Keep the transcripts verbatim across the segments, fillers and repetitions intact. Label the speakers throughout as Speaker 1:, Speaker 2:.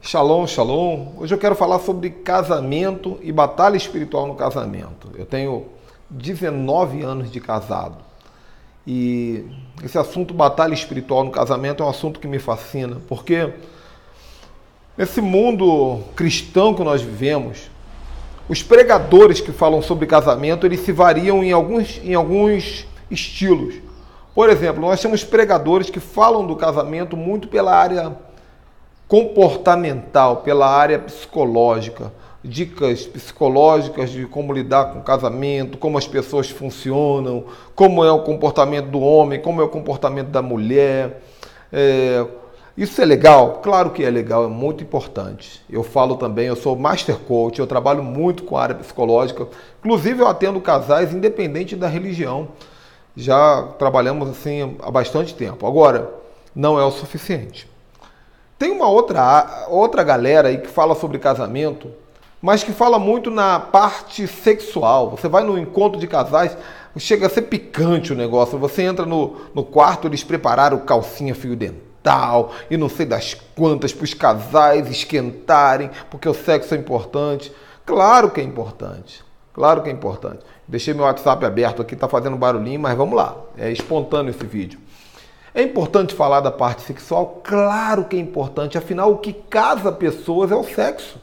Speaker 1: Shalom, shalom. Hoje eu quero falar sobre casamento e batalha espiritual no casamento. Eu tenho dezenove anos de casado e esse assunto batalha espiritual no casamento é um assunto que me fascina, porque nesse mundo cristão que nós vivemos, os pregadores que falam sobre casamento, eles se variam em alguns, em alguns estilos. Por exemplo, nós temos pregadores que falam do casamento muito pela área comportamental, pela área psicológica, dicas psicológicas de como lidar com o casamento, como as pessoas funcionam, como é o comportamento do homem, como é o comportamento da mulher. É, isso é legal? Claro que é legal, é muito importante. Eu falo também, eu sou Master Coach, eu trabalho muito com a área psicológica, inclusive eu atendo casais independente da religião. Já trabalhamos assim há bastante tempo. Agora, não é o suficiente. Tem uma outra, outra galera aí que fala sobre casamento, mas que fala muito na parte sexual. Você vai no encontro de casais, chega a ser picante o negócio. Você entra no, no quarto, eles prepararam calcinha fio dental e não sei das quantas para os casais esquentarem, porque o sexo é importante. Claro que é importante. Claro que é importante. Deixei meu WhatsApp aberto aqui, tá fazendo barulhinho, mas vamos lá. É espontâneo esse vídeo. É importante falar da parte sexual? Claro que é importante. Afinal, o que casa pessoas é o sexo.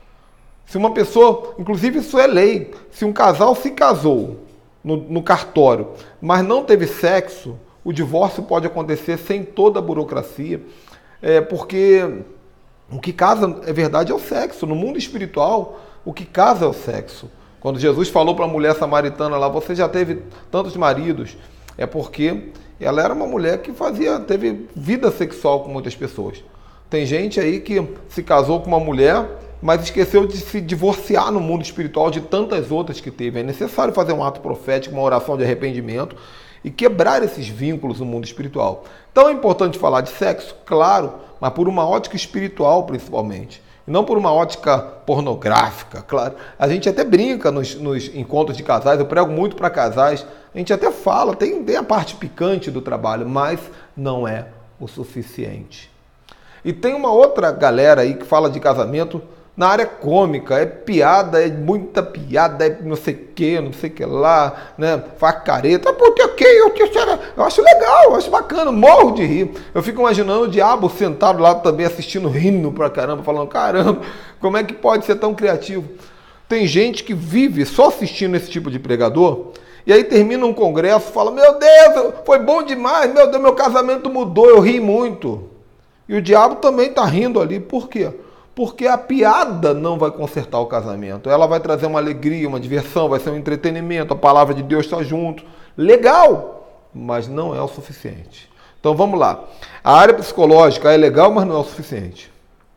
Speaker 1: Se uma pessoa, inclusive isso é lei, se um casal se casou no, no cartório, mas não teve sexo, o divórcio pode acontecer sem toda a burocracia, é, porque o que casa, é verdade, é o sexo. No mundo espiritual, o que casa é o sexo. Quando Jesus falou para a mulher samaritana lá, você já teve tantos maridos, é porque ela era uma mulher que fazia, teve vida sexual com muitas pessoas. Tem gente aí que se casou com uma mulher, mas esqueceu de se divorciar no mundo espiritual de tantas outras que teve. É necessário fazer um ato profético, uma oração de arrependimento e quebrar esses vínculos no mundo espiritual. Então é importante falar de sexo, claro, mas por uma ótica espiritual principalmente. E não por uma ótica pornográfica, claro. A gente até brinca nos, nos encontros de casais, eu prego muito para casais, a gente até fala, tem, tem a parte picante do trabalho, mas não é o suficiente. E tem uma outra galera aí que fala de casamento na área cômica, é piada, é muita piada, é não sei o que, não sei o que lá, né? Faz careta, porque que eu, eu acho legal, eu acho bacana, morro de rir. Eu fico imaginando o diabo sentado lá também assistindo, rindo pra caramba, falando, caramba, como é que pode ser tão criativo? Tem gente que vive só assistindo esse tipo de pregador, e aí termina um congresso, fala, meu Deus, foi bom demais, meu Deus, meu casamento mudou, eu ri muito. E o diabo também está rindo ali, por quê? Porque a piada não vai consertar o casamento. Ela vai trazer uma alegria, uma diversão, vai ser um entretenimento, a palavra de Deus está junto. Legal, mas não é o suficiente. Então vamos lá. A área psicológica é legal, mas não é o suficiente.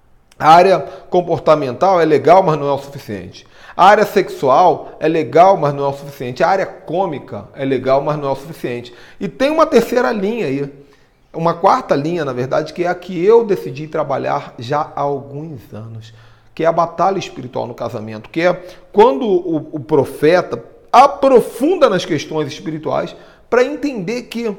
Speaker 1: A área comportamental é legal, mas não é o suficiente. A área sexual é legal, mas não é o suficiente. A área cômica é legal, mas não é o suficiente. E tem uma terceira linha aí. Uma quarta linha, na verdade, que é a que eu decidi trabalhar já há alguns anos, que é a batalha espiritual no casamento, que é quando o, o profeta aprofunda nas questões espirituais para entender que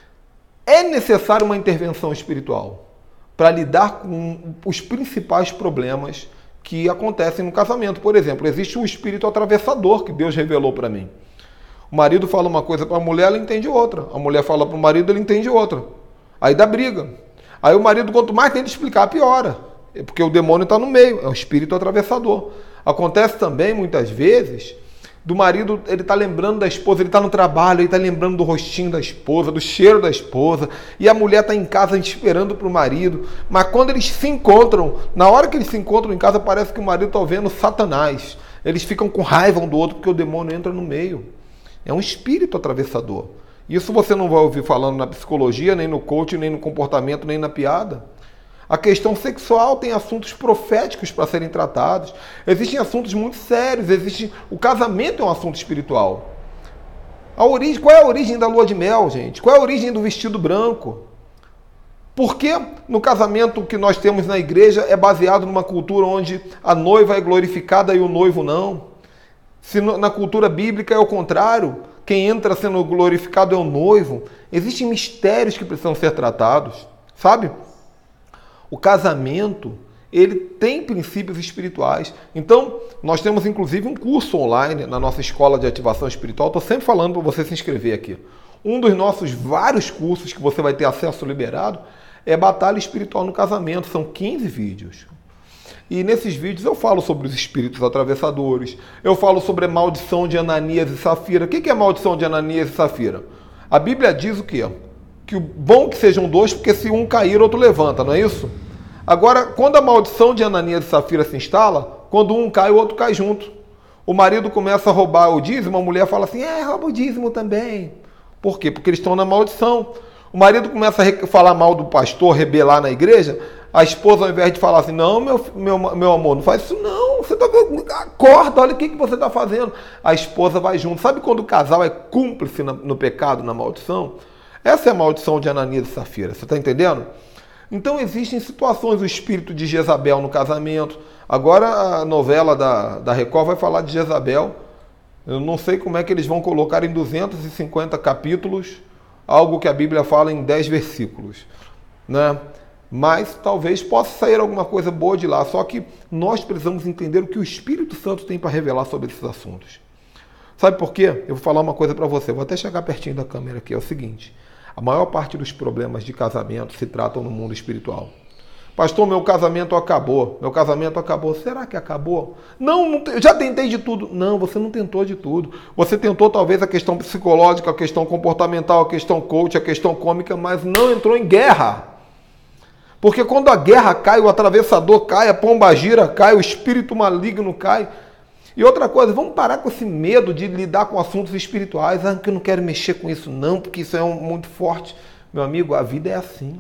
Speaker 1: é necessária uma intervenção espiritual para lidar com os principais problemas que acontecem no casamento. Por exemplo, existe um espírito atravessador que Deus revelou para mim. O marido fala uma coisa para a mulher, ela entende outra. A mulher fala para o marido, ele entende outra. Aí dá briga. Aí o marido, quanto mais tenta explicar, piora. Porque o demônio está no meio, é um espírito atravessador. Acontece também, muitas vezes, do marido, ele está lembrando da esposa, ele está no trabalho, ele está lembrando do rostinho da esposa, do cheiro da esposa, e a mulher está em casa esperando para o marido. Mas quando eles se encontram, na hora que eles se encontram em casa, parece que o marido está vendo Satanás. Eles ficam com raiva um do outro porque o demônio entra no meio. É um espírito atravessador. Isso você não vai ouvir falando na psicologia, nem no coaching, nem no comportamento, nem na piada. A questão sexual tem assuntos proféticos para serem tratados. Existem assuntos muito sérios. Existe... O casamento é um assunto espiritual. A origem... Qual é a origem da lua de mel, gente? Qual é a origem do vestido branco? Por que no casamento que nós temos na igreja é baseado numa cultura onde a noiva é glorificada e o noivo não? Se na cultura bíblica é o contrário, quem entra sendo glorificado é o noivo. Existem mistérios que precisam ser tratados, sabe? O casamento, ele tem princípios espirituais. Então, nós temos inclusive um curso online na nossa escola de ativação espiritual. Estou sempre falando para você se inscrever aqui. Um dos nossos vários cursos que você vai ter acesso liberado é Batalha Espiritual no Casamento. São quinze vídeos. E nesses vídeos eu falo sobre os espíritos atravessadores, eu falo sobre a maldição de Ananias e Safira. O que é a maldição de Ananias e Safira? A Bíblia diz o quê? Que o bom que sejam dois, porque se um cair, outro levanta, não é isso? Agora, quando a maldição de Ananias e Safira se instala, quando um cai, o outro cai junto. O marido começa a roubar o dízimo, a mulher fala assim, é, rouba o dízimo também. Por quê? Porque eles estão na maldição. O marido começa a falar mal do pastor, rebelar na igreja, a esposa, ao invés de falar assim, não, meu, meu, meu amor, não faz isso não, você tá, acorda, olha o que, que você está fazendo. A esposa vai junto. Sabe quando o casal é cúmplice no, no pecado, na maldição? Essa é a maldição de Ananias e Safira, você está entendendo? Então existem situações, o espírito de Jezabel no casamento. Agora a novela da, da Record vai falar de Jezabel. Eu não sei como é que eles vão colocar em duzentos e cinquenta capítulos algo que a Bíblia fala em dez versículos, né? Mas talvez possa sair alguma coisa boa de lá. Só que nós precisamos entender o que o Espírito Santo tem para revelar sobre esses assuntos. Sabe por quê? Eu vou falar uma coisa para você. Vou até chegar pertinho da câmera aqui. É o seguinte. A maior parte dos problemas de casamento se tratam no mundo espiritual. Pastor, meu casamento acabou. Meu casamento acabou. Será que acabou? Não, não eu já tentei de tudo. Não, você não tentou de tudo. Você tentou talvez a questão psicológica, a questão comportamental, a questão coach, a questão cômica, mas não entrou em guerra. Porque quando a guerra cai, o atravessador cai, a pombagira cai, o espírito maligno cai. E outra coisa, vamos parar com esse medo de lidar com assuntos espirituais. Ah, que eu não quero mexer com isso não, porque isso é um, muito forte. Meu amigo, a vida é assim.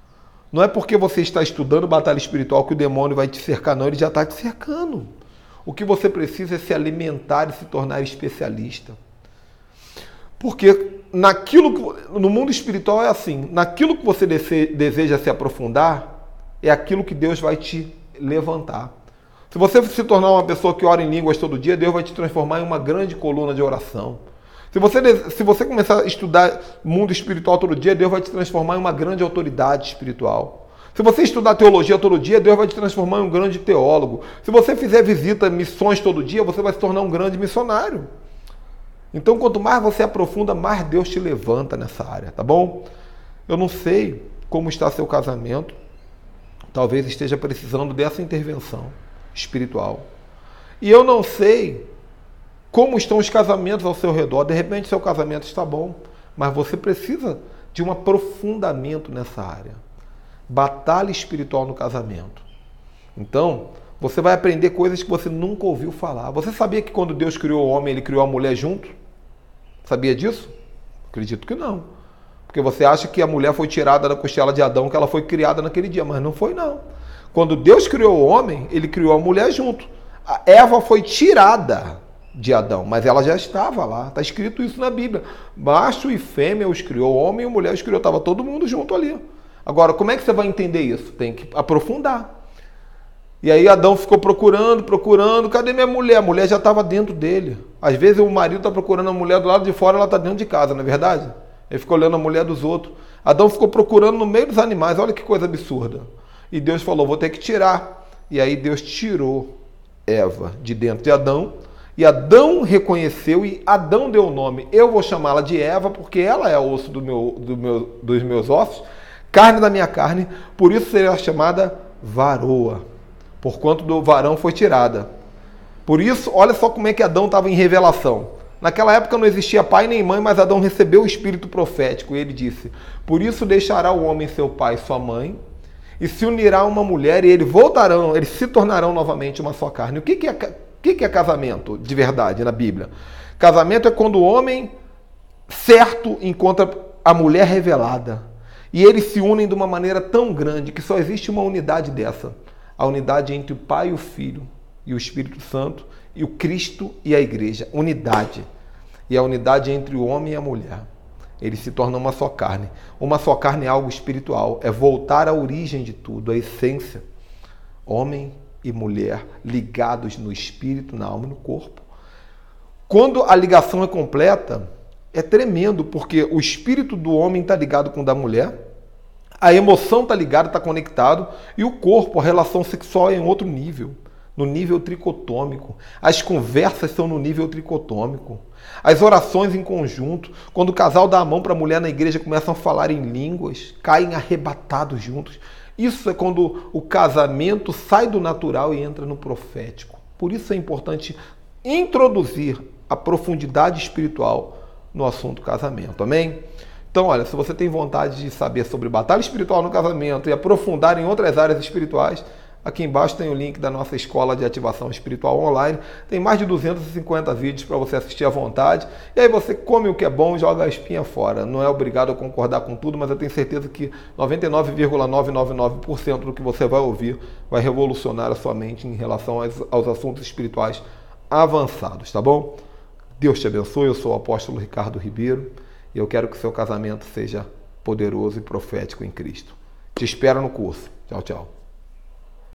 Speaker 1: Não é porque você está estudando batalha espiritual que o demônio vai te cercar, não. Ele já está te cercando. O que você precisa é se alimentar e se tornar especialista. Porque naquilo que, no mundo espiritual é assim, naquilo que você deseja se aprofundar, é aquilo que Deus vai te levantar. Se você se tornar uma pessoa que ora em línguas todo dia, Deus vai te transformar em uma grande coluna de oração. Se você, se você começar a estudar mundo espiritual todo dia, Deus vai te transformar em uma grande autoridade espiritual. Se você estudar teologia todo dia, Deus vai te transformar em um grande teólogo. Se você fizer visita, missões todo dia, você vai se tornar um grande missionário. Então, quanto mais você aprofunda, mais Deus te levanta nessa área, tá bom? Eu não sei como está seu casamento. Talvez esteja precisando dessa intervenção espiritual. E eu não sei como estão os casamentos ao seu redor. De repente, seu casamento está bom, mas você precisa de um aprofundamento nessa área. Batalha espiritual no casamento. Então, você vai aprender coisas que você nunca ouviu falar. Você sabia que quando Deus criou o homem, Ele criou a mulher junto? Sabia disso? Acredito que não. Porque você acha que a mulher foi tirada da costela de Adão, que ela foi criada naquele dia, mas não foi não. Quando Deus criou o homem, Ele criou a mulher junto. A Eva foi tirada de Adão, mas ela já estava lá. Está escrito isso na Bíblia. Macho e fêmea os criou, homem e mulher os criou. Estava todo mundo junto ali. Agora, como é que você vai entender isso? Tem que aprofundar. E aí Adão ficou procurando, procurando, cadê minha mulher? A mulher já estava dentro dele. Às vezes o marido está procurando a mulher do lado de fora, ela está dentro de casa, não é verdade? Ele ficou olhando a mulher dos outros. Adão ficou procurando no meio dos animais, olha que coisa absurda. E Deus falou, vou ter que tirar. E aí Deus tirou Eva de dentro de Adão, e Adão reconheceu, e Adão deu o nome. Eu vou chamá-la de Eva, porque ela é osso do meu, do meu, dos meus ossos, carne da minha carne, por isso será chamada varoa. Porquanto do varão foi tirada. Por isso, olha só como é que Adão estava em revelação. Naquela época não existia pai nem mãe, mas Adão recebeu o espírito profético. E ele disse, por isso deixará o homem seu pai e sua mãe, e se unirá a uma mulher, e eles voltarão, eles se tornarão novamente uma só carne. O que, que, é, o que, que é casamento de verdade na Bíblia? Casamento é quando o homem certo encontra a mulher revelada. E eles se unem de uma maneira tão grande que só existe uma unidade dessa. A unidade entre o Pai e o Filho, e o Espírito Santo, e o Cristo e a Igreja. Unidade. E a unidade entre o homem e a mulher. Eles se tornam uma só carne. Uma só carne é algo espiritual. É voltar à origem de tudo, à essência. Homem e mulher ligados no espírito, na alma e no corpo. Quando a ligação é completa, é tremendo, porque o espírito do homem está ligado com o da mulher, A emoção está ligada, está conectado, e o corpo, a relação sexual é em outro nível, no nível tricotômico. As conversas são no nível tricotômico. As orações em conjunto, quando o casal dá a mão para a mulher na igreja, começam a falar em línguas, caem arrebatados juntos. Isso é quando o casamento sai do natural e entra no profético. Por isso é importante introduzir a profundidade espiritual no assunto casamento. Amém? Então, olha, se você tem vontade de saber sobre batalha espiritual no casamento e aprofundar em outras áreas espirituais, aqui embaixo tem o link da nossa escola de ativação espiritual online. Tem mais de duzentos e cinquenta vídeos para você assistir à vontade. E aí você come o que é bom e joga a espinha fora. Não é obrigado a concordar com tudo, mas eu tenho certeza que noventa e nove vírgula novecentos e noventa e nove por cento do que você vai ouvir vai revolucionar a sua mente em relação aos, aos assuntos espirituais avançados, tá bom? Deus te abençoe. Eu sou o apóstolo Ricardo Ribeiro e eu quero que o seu casamento seja poderoso e profético em Cristo. Te espero no curso. Tchau, tchau.